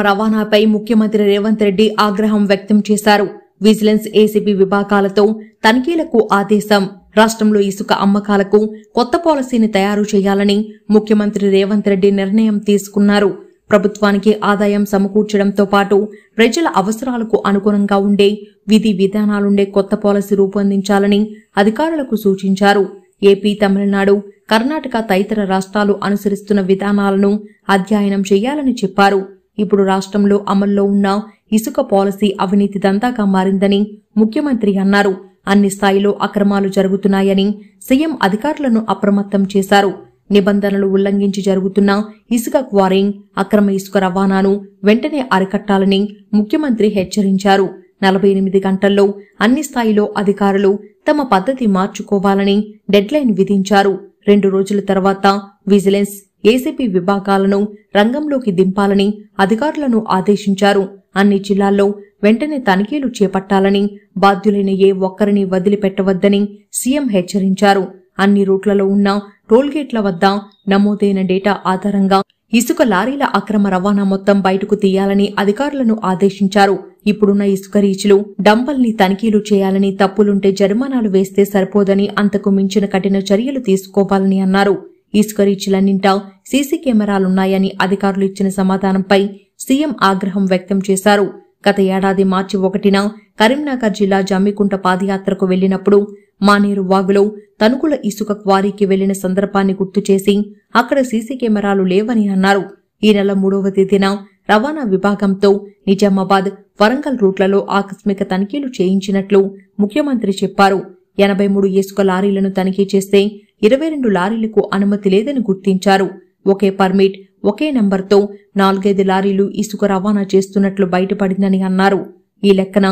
రవాణాపై ముఖ్యమంత్రి రేవంత్ రెడ్డి ఆగ్రహం వ్యక్తం చేశారు. విజిలెన్స్, ఏసీబీ విభాగాలతో తనిఖీలకు ఆదేశం. రాష్ట్రంలో ఇసుక అమ్మకాలకు కొత్త పాలసీని తయారు చేయాలని ముఖ్యమంత్రి రేవంత్ రెడ్డి నిర్ణయం తీసుకున్నారు. ప్రభుత్వానికి ఆదాయం సమకూర్చడంతో పాటు ప్రజల అవసరాలకు అనుగుణంగా ఉండే విధి విధానాలుండే కొత్త పాలసీ రూపొందించాలని అధికారులకు సూచించారు. ఏపీ, తమిళనాడు, కర్ణాటక తదితర రాష్ట్రాలు అనుసరిస్తున్న విధానాలను అధ్యయనం చేయాలని చెప్పారు. ఇప్పుడు రాష్ట్రంలో అమల్లో ఉన్న ఇసుక పాలసీ అవినీతి దందాగా మారిందని ముఖ్యమంత్రి అన్నారు. అన్ని స్థాయిలో అక్రమాలు జరుగుతున్నాయని సీఎం అధికారులను అప్రమత్తం చేశారు. నిబంధనలు ఉల్లంఘించి జరుగుతున్న ఇసుక క్వారీయింగ్, అక్రమ ఇసుక రవాణాను వెంటనే అరికట్టాలని ముఖ్యమంత్రి హెచ్చరించారు. 48 గంటల్లో అన్ని స్థాయిలో అధికారులు తమ పద్ధతి మార్చుకోవాలని డెడ్లైన్ విధించారు. 2 రోజుల తర్వాత విజిలెన్స్, ఏసీబీ విభాగాలను రంగంలోకి దింపాలని అధికారులను ఆదేశించారు. అన్ని జిల్లాల్లో వెంటనే తనిఖీలు చేపట్టాలని, బాధ్యులైన ఏ ఒక్కరిని వదిలిపెట్టవద్దని సీఎం హెచ్చరించారు. అన్ని రూట్లలో ఉన్న టోల్గేట్ల వద్ద నమోదైన డేటా ఆధారంగా ఇసుక లారీల అక్రమ రవాణా మొత్తం బయటకు తీయాలని అధికారులను ఆదేశించారు. ఇప్పుడున్న ఇసుక రీచ్లు, డంపల్ని తనిఖీలు చేయాలని, తప్పులుంటే జరిమానాలు వేస్తే సరిపోదని అంతకు మించిన కఠిన చర్యలు తీసుకోవాలని అన్నారు. ఇసుక రీచ్లన్నింటా సీసీ కెమెరాలున్నాయని అధికారులు ఇచ్చిన సమాధానంపై సీఎం ఆగ్రహం వ్యక్తం చేశారు. గత ఏడాది మార్చి 1న కరీంనగర్ జిల్లా జమ్మికుంట పాదయాత్రకు వెళ్లినప్పుడు మానేరు వాగులో తణుకుల ఇసుక క్వారీకి వెళ్లిన సందర్భాన్ని గుర్తు చేసి అక్కడ సీసీ కెమెరాలు లేవని అన్నారు. ఈ నెల 3వ తేదీన రవాణా విభాగంతో నిజామాబాద్, వరంగల్ రూట్లలో ఆకస్మిక తనిఖీలు చేయించినట్లు ముఖ్యమంత్రి చెప్పారు. 83 ఇసుక లారీలను తనిఖీ చేస్తే 22 లారీలకు అనుమతి లేదని గుర్తించారు. ఒకే పర్మిట్, ఒకే నంబర్తో 4-5 లారీలు ఇసుక రవాణా చేస్తున్నట్లు బయటపడిందని అన్నారు. ఈ లెక్కన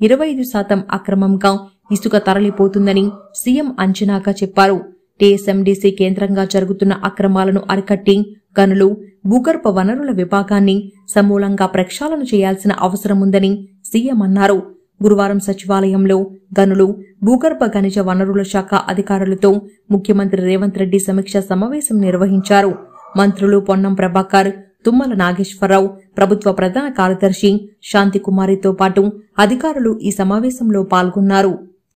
25% అక్రమంగా ఇసుక తరలిపోతుందని సీఎం అంచనాగా చెప్పారు. టీఎస్ఎండీసీ కేంద్రంగా జరుగుతున్న అక్రమాలను అరికట్టి గనులు, భూగర్భ వనరుల విభాగాన్ని సమూలంగా ప్రక్షాళన చేయాల్సిన అవసరముందని సీఎం అన్నారు. గురువారం సచివాలయంలో గనులు, భూగర్భ ఖనిజ వనరుల శాఖ అధికారులతో ముఖ్యమంత్రి రేవంత్ రెడ్డి సమీక్షా సమావేశం నిర్వహించారు. మంత్రులు పొన్నం ప్రభాకర్, తుమ్మల నాగేశ్వరరావు, ప్రభుత్వ ప్రధాన కార్యదర్శి శాంతికుమారితో పాటు అధికారులు ఈ సమావేశంలో పాల్గొన్నారు.